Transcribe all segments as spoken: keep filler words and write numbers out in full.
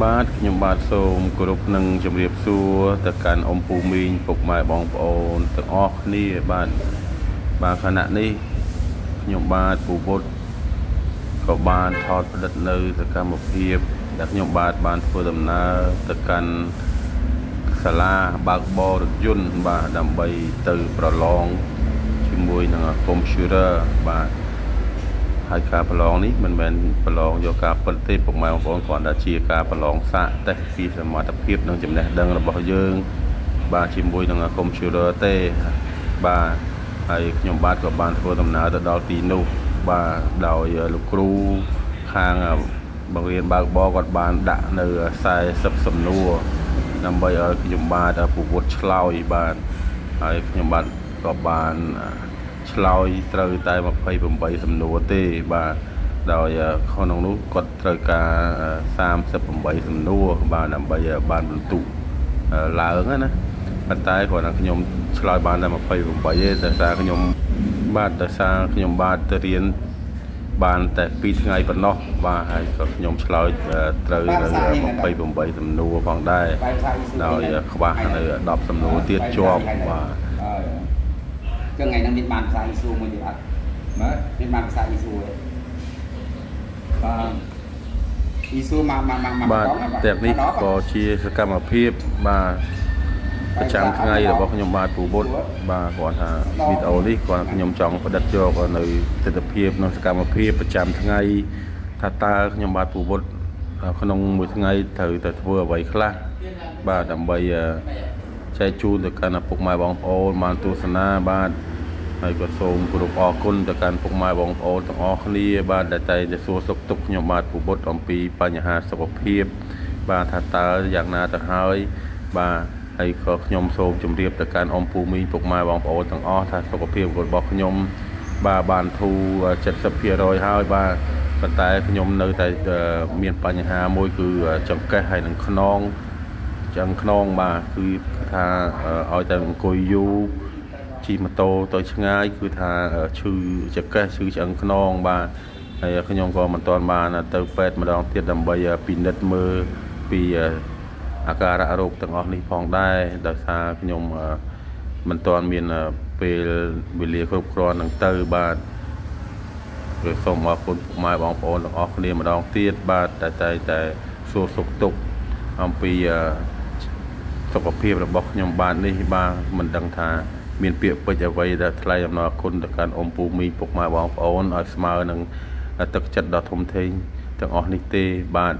បាទខ្ញុំបាទសូមគោរពនឹងជម្រាបសួរទៅកាន់អ៊ំពូមីងពុកម៉ែបងប្អូនទាំងអស់គ្នាបាទបាទខណៈនេះខ្ញុំបាទពូវុឌ្ឍក៏បានថតផ្តិតនៅសកម្មភាពដែលខ្ញុំបាទបានធ្វើដំណើរទៅកាន់សាលាបើកបររថយន្តបាទដើម្បីទៅប្រឡងជាមួយនឹងកុំព្យូទ័របាទហើយការប្រឡងនេះមិនមែនប្រឡងយកការពិតទេពុកម៉ែបងប្អូនគ្រាន់តែជាការប្រឡងសាកតេស្តពីសមត្ថភាពនិងចំណេះដឹងរបស់យើងបាទជាមួយនឹងកុំព្យូទ័រទេបាទហើយខ្ញុំបាទក៏បានធ្វើដំណើរទៅដល់ទីនោះបាទដោយលោកគ្រូខាងបង្រៀនបើកបរគាត់បានដាក់នៅខ្សែសិបសំណួរដើម្បីឲ្យខ្ញុំបាទពូវុឌ្ឍឆ្លើយបាទហើយខ្ញុំបាទក៏បានឆ្លើយត្រូវតែម្ភៃប្រាំបីសំណួរទេបាទដោយក្នុងនោះគាត់ត្រូវការសាមសិបប្រាំបីសំណួរបាទដើម្បីបានបន្ទុកឡើងណាប៉ុន្តែគ្រាន់តែខ្ញុំឆ្លើយបានតែម្ភៃប្រាំបីទេដោយសារខ្ញុំបាទដោយសារខ្ញុំបាទទៅរៀនបានតែពីរថ្ងៃប៉ុណ្ណោះបាទហើយក៏ខ្ញុំឆ្លើយត្រូវនៅម្ភៃប្រាំបីសំណួរផងដែរដោយខ្វះនៅដប់សំណួរទៀតជាប់បាទចឹងថ្ងៃហ្នឹងមានបានភាសាអ៊ីស៊ូមួយទៀតអត់មើលមានបានភាសាអ៊ីស៊ូទេបាទអ៊ីស៊ូមកមកមកមកបាទទាំងនេះក៏ជាសកម្មភាពបាទប្រចាំថ្ងៃរបស់ខ្ញុំបាទពូវុឌ្ឍបាទគាត់ថាវីដេអូនេះគាត់ខ្ញុំចង់ផ្តិតយកនៅទស្សនវិជ្ជានិងសកម្មភាពប្រចាំថ្ងៃថាតើខ្ញុំបាទពូវុឌ្ឍក្នុងមួយថ្ងៃត្រូវតែធ្វើអ្វីខ្លះបាទដើម្បីចែកជូនទៅកាន់ពុកម៉ែបងប្អូនបានទស្សនាបាទហើយក៏សូមគោរពអរគុណទៅកាន់ពុកម៉ែបងប្អូនទាំងអស់គ្នាបាទដែលតែសួរសុខទុក្ខខ្ញុំបាទពូវុឌ្ឍអំពីបញ្ហាសុខភាពបាទថាតើយ៉ាងណាទៅហើយបាទហើយក៏ខ្ញុំសូមជម្រាបទៅកាន់អ៊ំពូមីងពុកម៉ែបងប្អូនទាំងអស់ថាសុខភាពរបស់ខ្ញុំបាទបានធូរ เจ็ดสิบភាគរយ ហើយបាទប៉ុន្តែខ្ញុំនៅតែមានបញ្ហាមួយគឺចង្កេះហើយនឹងខ្នងចឹងខ្នងបាទគឺថាឲ្យតែអង្គុយយូរជិះម៉ូតូទៅឆ្ងាយគឺថាឈឺចង្កេះឈឺឆ្អឹងខ្នងបាទហើយខ្ញុំក៏មិនទាន់បានទៅពេទ្យម្ដងទៀតដើម្បីពិនិត្យមើលពីអាការៈរោគទាំងអស់នេះផងដែរដោយសារខ្ញុំមិនទាន់មានពេលវេលាគ្រប់គ្រាន់នឹងទៅបាទគឺសូមអរគុណពុកម៉ែបងប្អូនទាំងអស់គ្នាម្ដងទៀតបាទតែតែតែសួរសុខទុក្ខអំពីសុខភាពរបស់ខ្ញុំបាទនេះបាទមិនដឹងថាមានពាក្យពេចន៍អ្វីដែលថ្លែងអំណរគុណទៅកាន់អ៊ំពូមីងពុកម៉ែបងប្អូនឲ្យស្មើនឹងទឹកចិត្តដ៏ធំធេងទាំងអស់នេះទេបាទ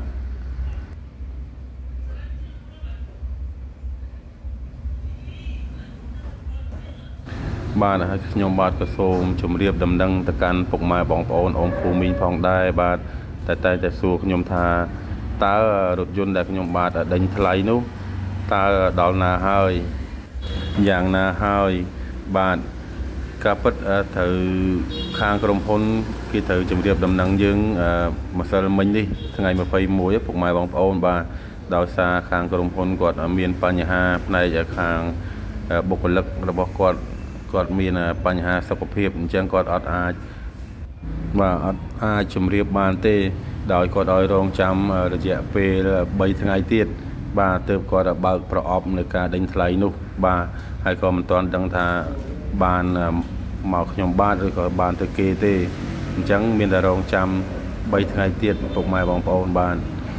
បាទហើយខ្ញុំបាទក៏សូមជម្រាបដំណឹងទៅកាន់ពុកម៉ែបងប្អូនអ៊ំពូមីងផងដែរបាទតែតែតែសួរខ្ញុំថាតើរថយន្តដែលខ្ញុំបាទដេញថ្លៃនោះតើដល់ណាហើយយ៉ាងណាហើយបាទការពិតត្រូវខាងក្រុមហ៊ុនគេត្រូវជម្រាបដំណឹងយើងម្សិលមិញនេះថ្ងៃម្ភៃមួយពុកម៉ែបងប្អូនបាទដោយសារខាងក្រុមហ៊ុនគាត់មានបញ្ហាផ្នែកខាងបុគ្គលិករបស់គាត់គាត់មានបញ្ហាសុខភាពអញ្ចឹងគាត់អត់អាចបាទអត់អាចជម្រាបបានទេដោយគាត់ឲ្យរងចាំរយៈពេលបីថ្ងៃទៀតបាទទើបគាត់បើកប្រអប់នៅការដេញថ្លៃនោះបាទហើយក៏មិនទាន់ដឹងថាបានមកខ្ញុំបាទឬក៏បានទៅគេទេអញ្ចឹងមានតែរងចាំបីថ្ងៃទៀតពុកម៉ែបងប្អូនបាទ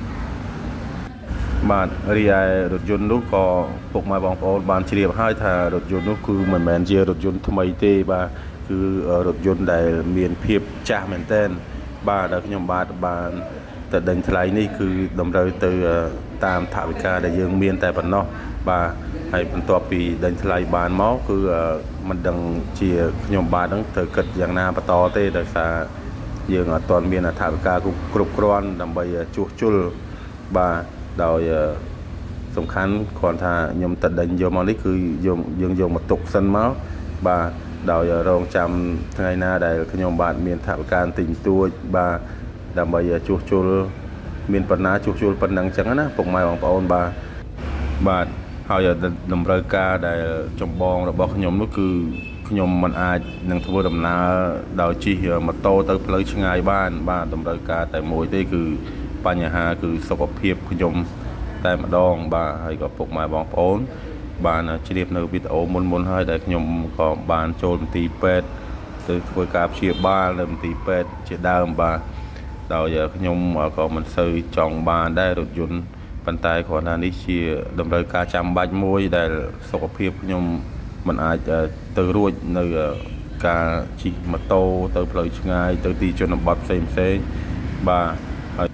បាទរីឯរថយន្តនោះក៏ពុកម៉ែបងប្អូនបានជ្រាបហើយថារថយន្តនោះគឺមិនមែនជារថយន្តថ្មីទេបាទគឺរថយន្តដែលមានភាពចាស់មែនទែនបាទដែលខ្ញុំបាទបានទៅដេញថ្លៃនេះគឺតម្រូវទៅតាមថវិកាដែលយើងមានតែប៉ុណ្ណោះបាទហើយបន្ទាប់ពីដេញថ្លៃបានមកគឺមិនដឹងជាខ្ញុំបាទហ្នឹងត្រូវគិតយ៉ាងណាបន្តទេដោយសារយើងអត់ទាន់មានថវិកាគ្រប់គ្រាន់ដើម្បីជួសជុលបាទដោយសំខាន់គ្រាន់ថាខ្ញុំទៅដេញយកមកនេះគឺយើងយើងយកមកទុកសិនមកបាទដោយរងចាំថ្ងៃណាដែលខ្ញុំបាទមានថវិកាបន្តិចបន្តួចបាទដើម្បីជួសជុលមានប៉ុណ្ណាជួសជុលប៉ុណ្ណឹងអញ្ចឹងណាពុកម៉ែបងប្អូនបាទបាទហើយតម្រូវការដែលចម្បងរបស់ខ្ញុំនោះគឺខ្ញុំមិនអាចនឹងធ្វើដំណើរដោយជិះម៉ូតូទៅផ្លូវឆ្ងាយបានបាទតម្រូវការតែមួយទេគឺពបញ្ហាគឺសុខភាពខ្ញុំតែម្ដងបាទហើយក៏ពុកម៉ែបងប្អូនបានជ្រាបនៅវីដេអូមុនមុនហើយដែលខ្ញុំក៏បានចូលមន្ទីរពេទ្យទៅធ្វើការព្យាបាលនៅមន្ទីរពេទ្យជាដើមបាទដោយខ្ញុំក៏មិនសូវចង់បានដែររថយន្តប៉ុន្តែគ្រាន់តែនេះជាតម្រូវការចាំបាច់មួយដែលសុខភាពខ្ញុំមិនអាចទៅរួចនៅការជិះម៉ូតូទៅផ្លូវឆ្ងាយទៅទីជនបទផ្សេងផ្សេងបាទហើយ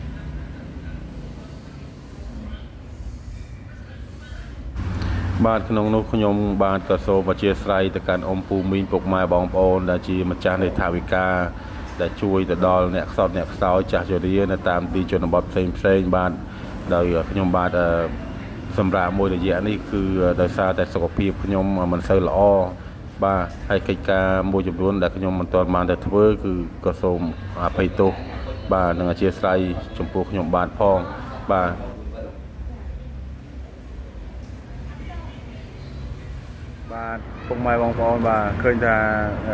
បាទក្នុងនោះខ្ញុំបាទក៏សូមអធិស្ឋានទៅកាន់អ៊ំពូមីងពុកម៉ែបងប្អូនដែលជាម្ចាស់នៃថវិកាដែលជួយទៅដល់អ្នកខ្សត់អ្នកខ្សោយចាស់ជរានៅតាមទីជនបទផ្សេងផ្សេងបាទដោយខ្ញុំបាទសម្រាប់មួយរយៈនេះគឺដោយសារតែសុខភាពខ្ញុំមិនសូវល្អបាទហើយកិច្ចការមួយចំនួនដែលខ្ញុំមិនទាន់បានទៅធ្វើគឺក៏សូមអភ័យទោសបាទនិងអធិស្ឋានចំពោះខ្ញុំបាទផងបាទបាទពុកម៉ែបងប្អូនបាទឃើញថា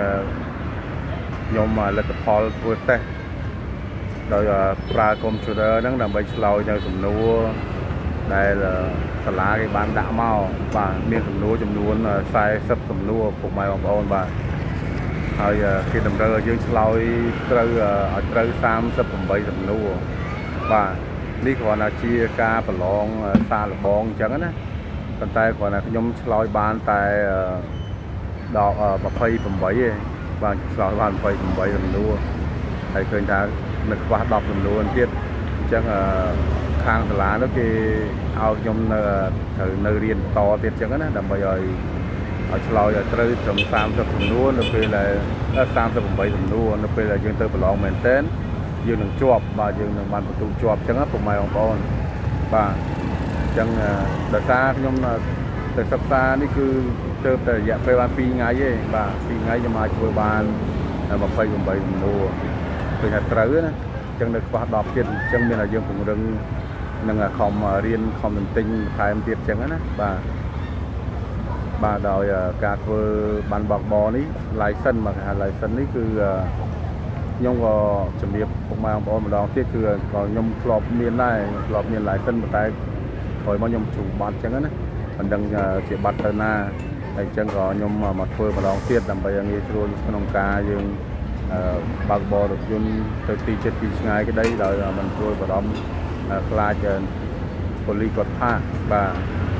ខ្ញុំលទ្ធផលធ្វើតេស្តដោយប្រើ computer ហ្នឹងដើម្បីឆ្លើយនៅសំណួរដែលសាលាគេបានដាក់មកបាទមានសំណួរចំនួន四十សំណួរពុកម៉ែបងប្អូនបាទហើយគេតម្រូវឲ្យយើងឆ្លើយត្រូវឲ្យត្រូវសាមសិបប្រាំបីសំណួរបាទនេះគ្រាន់តែជាការប្រឡងសារលបងអញ្ចឹងណាប៉ុន្តែគ្រាន់តែខ្ញុំឆ្លើយបានតែដល់ยี่สิบแปดទេបាទឆ្លើយបានยี่สิบแปดសំណួរហើយឃើញថានៅខ្វះ10សំណួរទៀតអញ្ចឹងខាងសាលានោះគេឲ្យខ្ញុំនៅត្រូវនៅរៀនបន្តទៀតអញ្ចឹងណាដើម្បីឲ្យឲ្យឆ្លើយឲ្យត្រូវត្រឹមសាមសិបសំណួរនៅពេលដែលសាមសិបប្រាំបីសំណួរនៅពេលដែលយើងទៅប្រឡងមែនទែនយើងនឹងជាប់បាទយើងនឹងបានបន្ទូជាប់អញ្ចឹងណាពុកម៉ែបងប្អូនបាទអញ្ចឹងដោយសារខ្ញុំទៅសិក្សានេះគឺទៅតែរយៈពេលបានពីរថ្ងៃទេបាទពីរថ្ងៃខ្ញុំអាចធ្វើបានยี่สิบแปดសំណួរឃើញថាត្រូវណាអញ្ចឹងនៅខ្វះដប់ទៀតអញ្ចឹងមានឲ្យយើងពង្រឹងនឹងខំរៀនខំទន្ទិញថែមទៀតអញ្ចឹងណាបាទបាទដោយការធ្វើបានបកបនេះ license មកគេហៅ license នេះគឺខ្ញុំក៏ជំរាបពុកម៉ែបងប្អូនម្ដងទៀតគឺក៏ខ្ញុំធ្លាប់មានដែរធ្លាប់មាន license ប៉ុន្តែក្រោយមកខ្ញុំជួបបាត់អញ្ចឹងណាមិនដឹងជាបាត់ទៅណាហើយអញ្ចឹងក៏ខ្ញុំមកធ្វើម្ដងទៀតដើម្បីឲ្យងាយស្រួលក្នុងការយើងបើកបររថយន្តទៅទីជិតទីឆ្ងាយក្តីដោយមិនព្រួយបារម្ភខ្លាចប៉ូលីសគាត់ផាកបាទ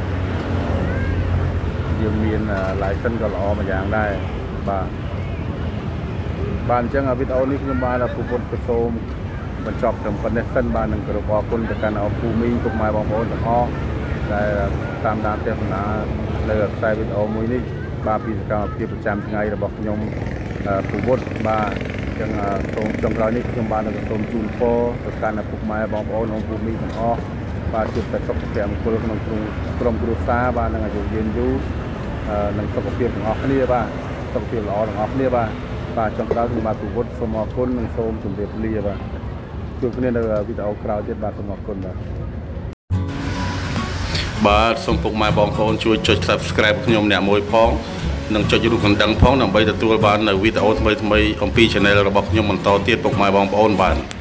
យើងមាន license ក៏ល្អមួយយ៉ាងដែរបាទបាទអញ្ចឹងវីដេអូនេះខ្ញុំបានប្រពន្ធទៅសូមបញ្ចប់ត្រឹមប៉ុណ្ណេះសិនបាទនឹងគោរពអរគុណទៅកាន់អ៊ំពូមីងពុកម៉ែបងប្អូនទាំងអស់ដែលតាមដានទស្សនាលើខ្សែវីដេអូមួយនេះបាទពីសកម្មភាពប្រចាំថ្ងៃរបស់ខ្ញុំពូវុឌ្ឍបាទអញ្ចឹងសូមចុងក្រោយនេះខ្ញុំបាននឹងសូមជូនពរទៅកាន់ពុកម៉ែបងប្អូនអ៊ំពូមីងទាំងអស់បាទជួបតែសុខភាពមង្គលក្នុងក្រុមគ្រួសារបាទនឹងអាយុយឺនយូរនិងសុខភាពទាំងអស់គ្នាបាទសុខភាពល្អទាំងអស់គ្នាបាទបាទចុងក្រោយខ្ញុំបាទពូវុឌ្ឍសូមអរគុណនិងសូមជម្រាបលាបាទជួបគ្នានៅវីដេអូក្រោយទៀតបាទសូមអរគុណបាទបាទសូមពុកម៉ែបងប្អូនជួយចុច Subscribe ខ្ញុំអ្នកមួយផងនិងចុចរូបកណ្ដឹងផងដើម្បីទទួលបាននៅវីដេអូថ្មីៗអំពី Channel របស់ខ្ញុំបន្តទៀតពុកម៉ែបងប្អូនបាទ